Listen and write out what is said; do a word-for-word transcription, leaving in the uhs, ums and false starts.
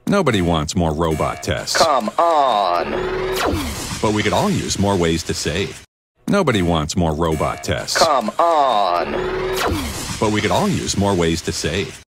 Nobody wants more robot tests. Come on. But we could all use more ways to save. Nobody wants more robot tests. Come on. But we could all use more ways to save.